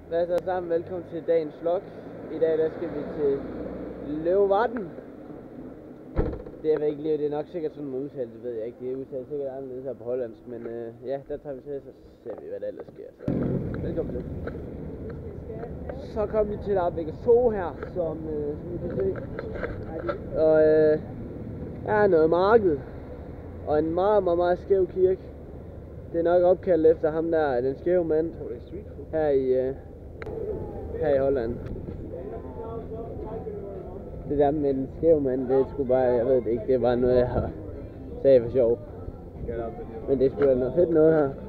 Hvad så sammen? Velkommen til dagens vlog. I dag der skal vi til Leeuwarden. Det er ikke lige, det er nok sikkert sådan en udtale, det ved jeg ikke. Det er udtalt sikkert anderledes her på hollandsk, men ja, der tager vi til, så ser vi hvad der ellers sker. Så velkommen til. Så kom vi til Arbejde Zoo her, som I kan se. Og er noget marked. Og en meget skæv kirke. Det er nok opkaldt efter ham der, den skæve mand her i Holland. Det der med den skæve mand, det skulle bare, jeg ved det ikke, det var noget jeg har sagde for sjov. Men det skulle da noget fedt noget her.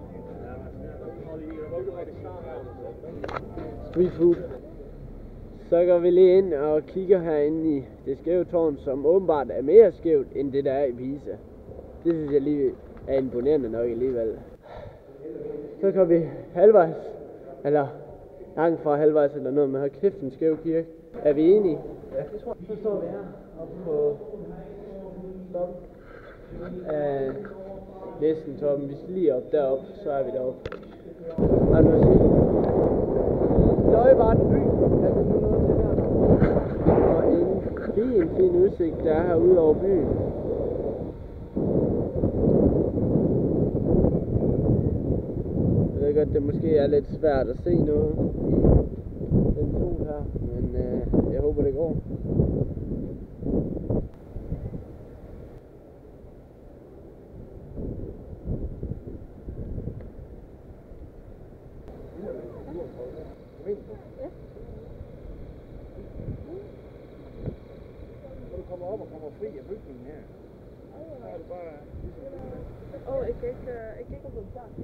Street food. Så går vi lige ind og kigger herinde i det skæve tårn, som åbenbart er mere skævt end det der er i Pisa. Det synes jeg lige er imponerende nok alligevel. Så går vi halvvejs, eller langt fra halvvejs eller noget, men har kæft en skæv kirke. Er vi enige? Ja, det tror jeg. Så står vi her oppe på stop af næsten toppen. Vi skal lige op derop, så er vi deroppe. Har du noget at sige? Leeuwarden by er vi nu nået til her. Og en fin udsigt, der er herude over byen. Jeg ved godt, det måske er lidt svært at se noget i den sol her, men jeg håber det går. Når du kommer op og kommer fri af bygningen her, så er det bare ik kijk op het dak.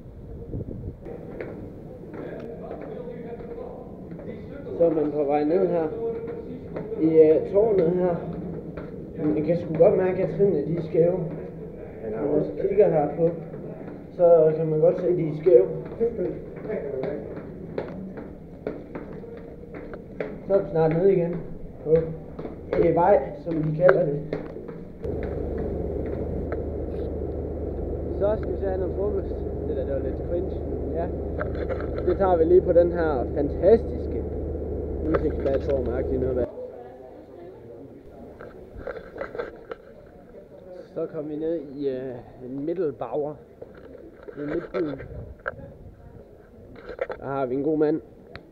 Så er man på vej ned her i tårnet her. Man kan sgu godt mærke, at trinene de er skæve. Når man kigger her på, så kan man godt se, at de er skæve. Så er vi snart nede igen på vej, som de kalder det. Så skal vi have noget frokost. Det var lidt cringe. Ja. Det tager vi lige på den her fantastiske udsigtsplatform-agtige noget. Så kom vi ned i en Middelbauer i midtbyen. Der har vi en god mand.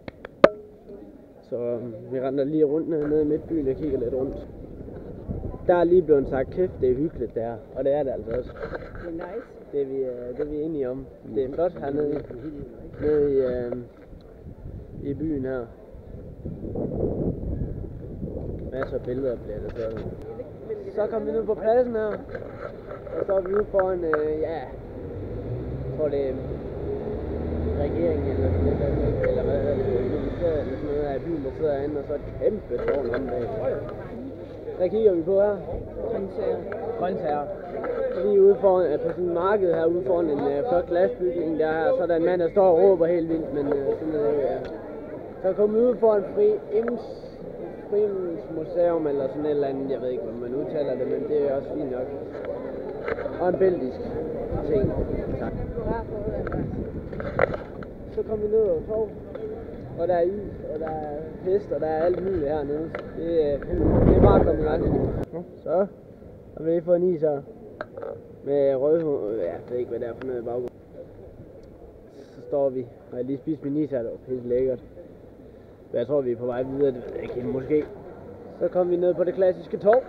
Så vi render lige rundt ned i midtbyen og kigger lidt rundt. Der er lige blevet sagt, kæft det er hyggeligt der, og det er det altså også. Det er nice. Det er vi enige om. Det er flot hernede i byen her. Masser af billeder bliver der taget. Så kom vi ned på pladsen her. Og så er vi ude foran, jeg tror det er regeringen eller hvad hedder det, ministeriet eller sådan noget af byen, der sidder herinde, og så et kæmpe tårn om bag. Hvad kigger vi på her? Grøntsager. Lige ude foran, på sådan en marked her ude foran en flot glasbygning der her, så er der en mand, der står og råber helt vildt, men sådan er det jo, ja. Så kom vi ud foran Frims museum eller sådan et eller andet, jeg ved ikke, hvordan man udtaler det, men det er også fint nok. Og en belgisk ting. Tak. Så kom vi ned og sov, og der er is, og der er hest, og der er alt muligt hernede. Det er bare at komme i gang. Så har vi lige fået en is her. Med rødhund, jeg ved ikke hvad det er for noget i baggrunden. Så står vi, og jeg har lige spist min is her, det var pisse lækkert. Men jeg tror vi er på vej videre, det ved jeg ikke, måske. Så kom vi ned på det klassiske torv.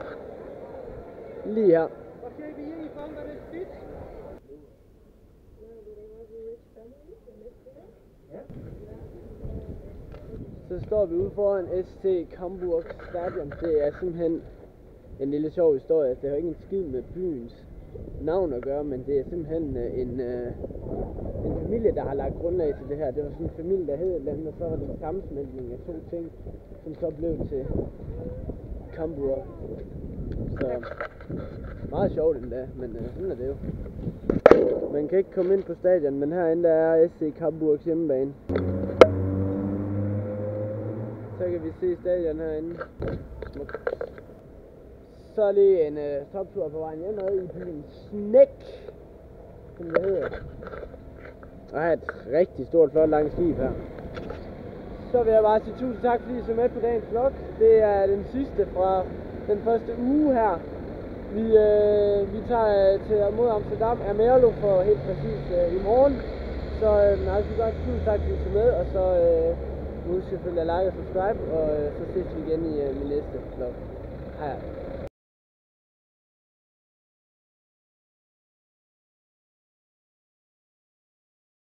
Lige her. Så står vi ude foran SC Cambuur Stadion. Det er simpelthen en lille sjov historie. Det har ikke en skid med byens navn at gøre, men det er simpelthen en familie, der har lagt grundlag til det her. Det var sådan en familie, der hed et eller andet, og så var det en sammensmeltning af to ting, som så blev til Cambuur. Så meget sjovt endda, men sådan er det jo. Man kan ikke komme ind på stadion, men herinde der er SC Cambuurs hjemmebane. Så kan vi se stadion herinde. Så er lige en toptur på vejen hjemme i byen Sneek, som det hedder. Og har et rigtig stort, flot, langt skib her. så vil jeg bare sige tusind tak, fordi I så med på dagens vlog. Det er den sidste fra den første uge her. Vi tager til mod Amsterdam af Merlo for helt præcis i morgen. Så altså godt, tusind tak, fordi I så med, og så husk selvfølgelig at like og subscribe, og så ses vi igen i min næste vlog. Hej.